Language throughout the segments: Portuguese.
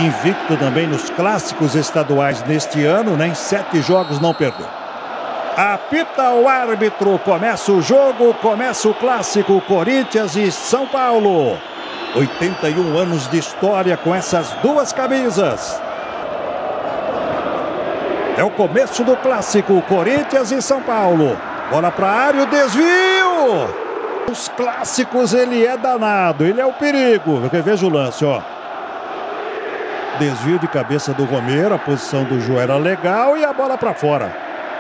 invicto também nos clássicos estaduais neste ano, né? Em 7 jogos não perdeu. Apita o árbitro, começa o jogo, começa o clássico Corinthians e São Paulo. 81 anos de história com essas duas camisas. É o começo do clássico Corinthians e São Paulo. Bola para a área, o desvio. Os clássicos ele é danado, ele é o perigo. Veja o lance, ó. Desvio de cabeça do Romero, a posição do Jô era legal e a bola para fora.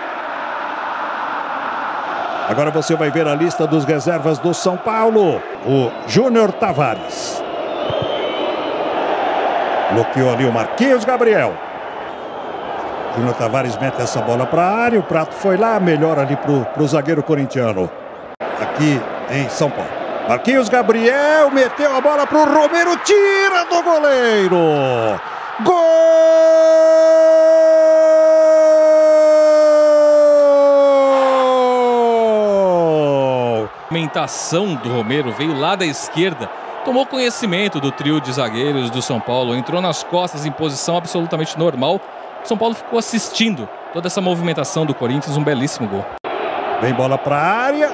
Agora você vai ver a lista dos reservas do São Paulo. O Júnior Tavares. Bloqueou ali o Marquinhos Gabriel. Júnior Tavares mete essa bola para a área. O Prato foi lá, melhor ali pro zagueiro corintiano. Aqui em São Paulo. Marquinhos Gabriel meteu a bola pro Romero. Tira do goleiro. Gol! A movimentação do Romero veio lá da esquerda, tomou conhecimento do trio de zagueiros do São Paulo, entrou nas costas em posição absolutamente normal. São Paulo ficou assistindo toda essa movimentação do Corinthians, um belíssimo gol. Vem bola para a área.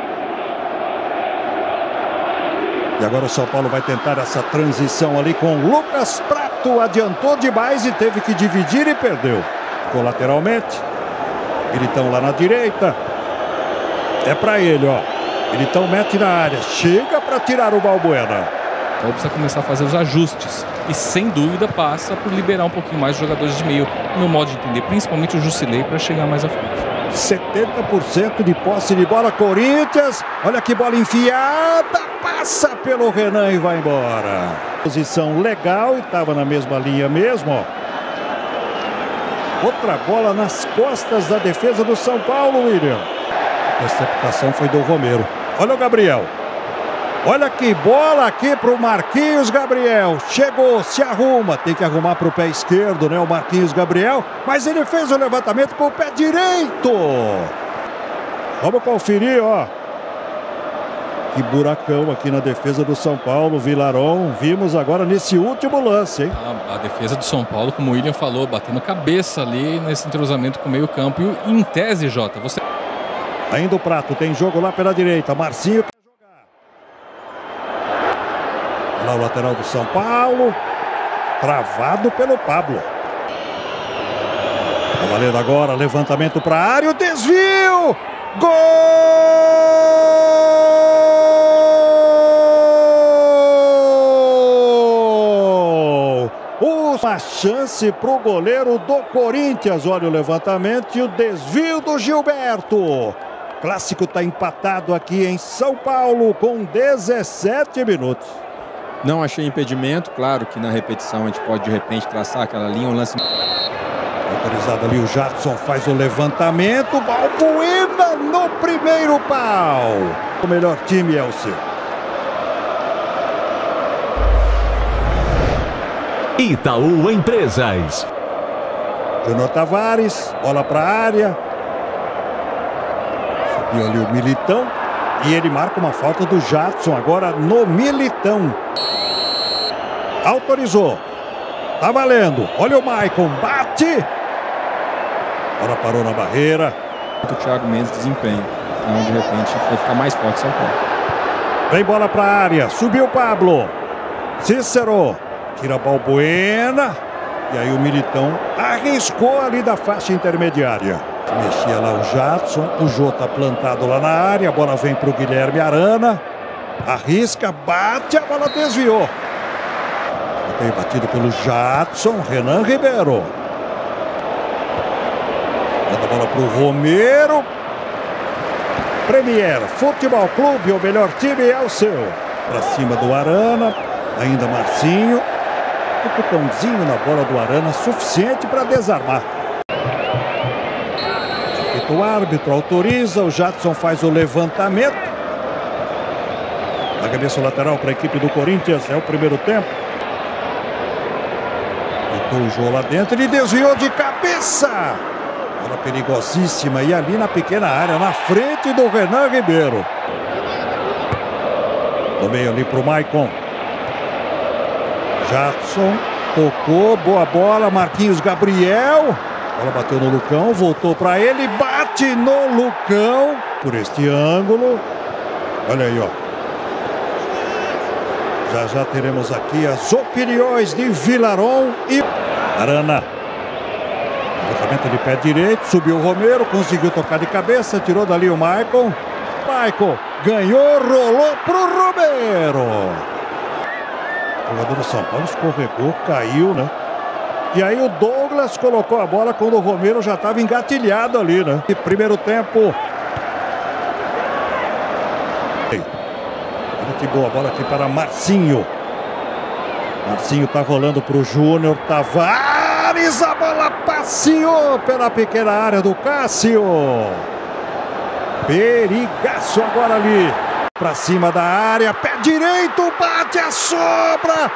E agora o São Paulo vai tentar essa transição ali com Lucas Prato. Adiantou demais e teve que dividir e perdeu. Colateralmente. Militão lá na direita. É para ele, ó. Militão mete na área, chega para tirar o Balbuena. Então precisa começar a fazer os ajustes e sem dúvida passa por liberar um pouquinho mais os jogadores de meio, no modo de entender, principalmente o Jusilei, para chegar mais à frente. 70% de posse de bola, Corinthians. Olha que bola enfiada, passa pelo Renan e vai embora. Posição legal e estava na mesma linha mesmo, ó. Outra bola nas costas da defesa do São Paulo, William. A interceptação foi do Romero. Olha o Gabriel. Olha que bola aqui para o Marquinhos Gabriel. Chegou, se arruma. Tem que arrumar para o pé esquerdo, né? O Marquinhos Gabriel. Mas ele fez o levantamento com o pé direito. Vamos conferir, ó. Que buracão aqui na defesa do São Paulo. Vilarón, vimos agora nesse último lance, hein? A defesa do São Paulo, como o William falou, batendo cabeça ali nesse entrosamento com o meio campo. E em tese, Jota, você... Ainda o Prato, tem jogo lá pela direita. Marcinho quer jogar. Lá o lateral do São Paulo. Travado pelo Pablo. Tá valendo agora, levantamento para a área. O desvio! Gol! Uma chance para o goleiro do Corinthians. Olha o levantamento e o desvio do Gilberto. Clássico está empatado aqui em São Paulo com 17 minutos. Não achei impedimento, claro que na repetição a gente pode de repente traçar aquela linha, um lance... Autorizado ali o Jadson, faz o levantamento, Balbuena no primeiro pau. O melhor time é o seu. Itaú Empresas. Júnior Tavares, bola para a área. Subiu ali o Militão. E ele marca uma falta do Jadson agora no Militão. Autorizou. Tá valendo. Olha o Maicon, bate. Agora parou na barreira. O Thiago Mendes desempenha. Então de repente vai ficar mais forte São Paulo. Vem bola para a área. Subiu o Pablo. Cícero. Tira a Balbuena. E aí o Militão arriscou ali da faixa intermediária. Mexia lá o Jadson. O Jô tá plantado lá na área. A bola vem para o Guilherme Arana. Arrisca, bate, a bola desviou. Bem batido pelo Jadson. Renan Ribeiro. Manda a bola para o Romero. Premier Futebol Clube, o melhor time é o seu. Para cima do Arana. Ainda Marcinho. Um tocãozinho na bola do Arana, suficiente para desarmar. O árbitro autoriza, o Jadson faz o levantamento. Arremesso lateral para a equipe do Corinthians, é o primeiro tempo. Botou o Jô lá dentro, ele desviou de cabeça. Bola perigosíssima e ali na pequena área, na frente do Renan Ribeiro. No meio ali para o Maicon. Jadson tocou, boa bola, Marquinhos Gabriel. A bola bateu no Lucão, voltou para ele, bate no Lucão. Por este ângulo. Olha aí, ó. Já teremos aqui as opiniões de Vilaron e Arana. Levantamento de pé direito, subiu o Romero, conseguiu tocar de cabeça, tirou dali o Maicon. Maicon ganhou, rolou pro Romero. O jogador do São Paulo escorregou, caiu, né? E aí o Douglas colocou a bola quando o Romero já estava engatilhado ali, né? E primeiro tempo. Olha que boa bola aqui para Marcinho. Marcinho tá rolando pro Júnior Tavares. A bola passeou pela pequena área do Cássio. Perigaço agora ali. Pra cima da área. Pé direito. Bate a sobra.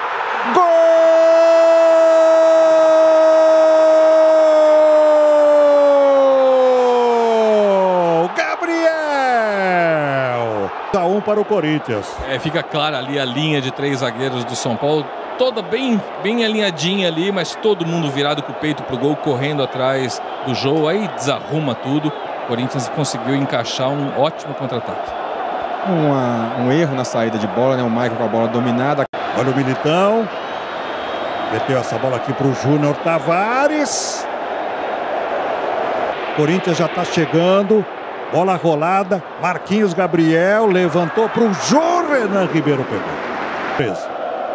Gol! Gabriel! 1 para o Corinthians. Fica clara ali a linha de 3 zagueiros do São Paulo. Toda bem alinhadinha ali, mas todo mundo virado com o peito pro gol, correndo atrás do jogo. Aí desarruma tudo. O Corinthians conseguiu encaixar um ótimo contra-ataque. Um erro na saída de bola, né? O Maicon com a bola dominada. Olha o Militão. Meteu essa bola aqui para o Júnior Tavares. Corinthians já está chegando. Bola rolada. Marquinhos Gabriel levantou para o João Renan Ribeiro. Pegou. Preso.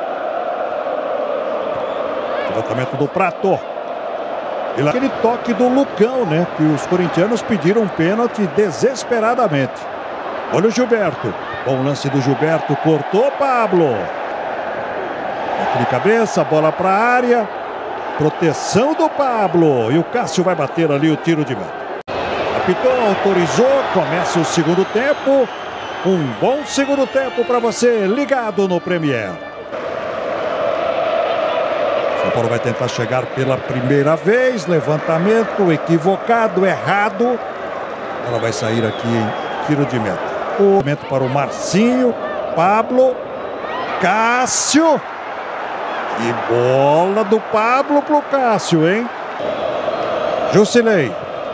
Levantamento do Prato. E lá aquele toque do Lucão, né? Que os corintianos pediram um pênalti desesperadamente. Olha o Gilberto. Bom lance do Gilberto. Cortou Pablo. De cabeça, bola para a área. Proteção do Pablo. E o Cássio vai bater ali o tiro de meta. Apitou, autorizou. Começa o segundo tempo. Um bom segundo tempo para você ligado no Premier. São Paulo vai tentar chegar pela primeira vez. Levantamento equivocado, errado. Ela vai sair aqui em tiro de meta. O momento para o Marcinho. Pablo. Cássio. E bola do Pablo pro Cássio, hein? Jusilei.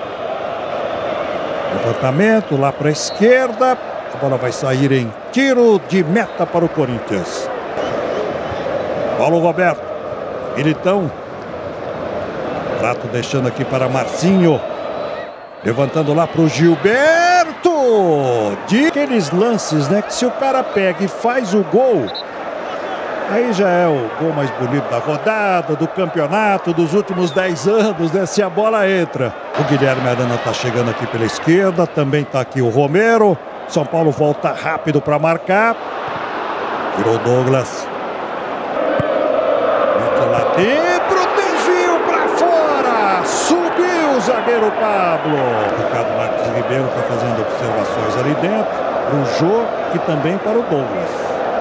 Levantamento lá para a esquerda. A bola vai sair em tiro de meta para o Corinthians. Paulo Roberto. Militão. Prato deixando aqui para Marcinho. Levantando lá para o Gilberto. De aqueles lances, né? Que se o cara pega e faz o gol, aí já é o gol mais bonito da rodada, do campeonato, dos últimos 10 anos, né? Se a bola entra. O Guilherme Arana está chegando aqui pela esquerda. Também está aqui o Romero. São Paulo volta rápido para marcar. Virou Douglas. Mete lá dentro, desvio para fora. Subiu o zagueiro Pablo. O Ricardo Marques Ribeiro está fazendo observações ali dentro. Para o Jô e também para o Douglas.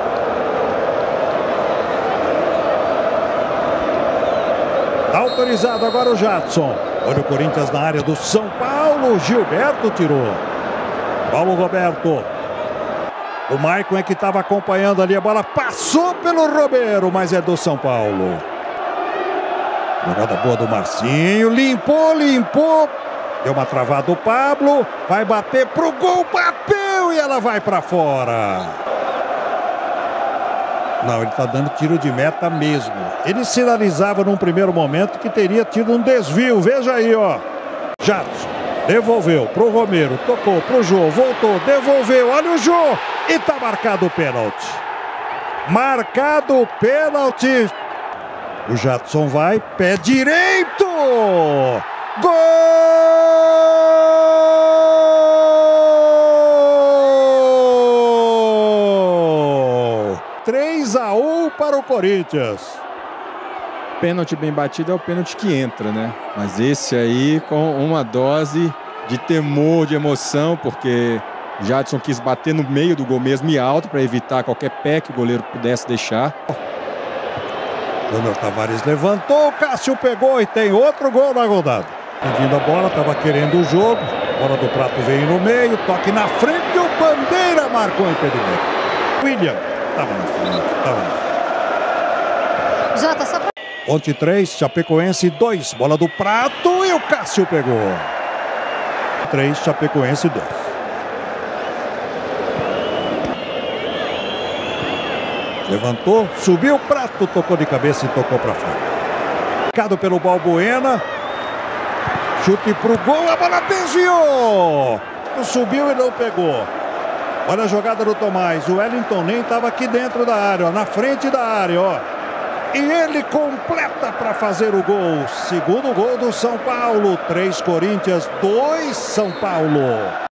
Autorizado agora o Jadson. Olha o Corinthians na área do São Paulo. Gilberto tirou. Paulo Roberto. O Maicon é que estava acompanhando ali. A bola passou pelo Romero, mas é do São Paulo. Jogada boa do Marcinho. Limpou. Deu uma travada o Pablo. Vai bater pro gol. Bateu e ela vai para fora. Não, ele está dando tiro de meta mesmo. Ele sinalizava num primeiro momento que teria tido um desvio. Veja aí, ó. Jadson devolveu pro Romero, tocou pro Jô, voltou, devolveu. Olha o Jô. E tá marcado o pênalti. Marcado o pênalti. O Jadson vai, pé direito. Gol! 3-1 para o Corinthians. Pênalti bem batido é o pênalti que entra, né? Mas esse aí com uma dose de temor, de emoção, porque o Jadson quis bater no meio do gol mesmo e alto para evitar qualquer pé que o goleiro pudesse deixar. Júnior Tavares levantou, Cássio pegou e tem outro gol na rodada. Pedindo a bola, estava querendo o jogo. Bola do Prato veio no meio, toque na frente e o Bandeira marcou o impedimento. William estava na frente, estava na frente. Jota, só pra... Ponte 3, Chapecoense 2. Bola do Prato e o Cássio pegou. 3, Chapecoense 2. Levantou, subiu o Prato, tocou de cabeça e tocou para fora. Marcado pelo Balbuena. Chute pro gol, a bola desviou. Subiu e não pegou. Olha a jogada do Tomás. O Wellington nem estava aqui dentro da área, ó, na frente da área, ó. E ele completa para fazer o gol. Segundo gol do São Paulo. 3 Corinthians, 2 São Paulo.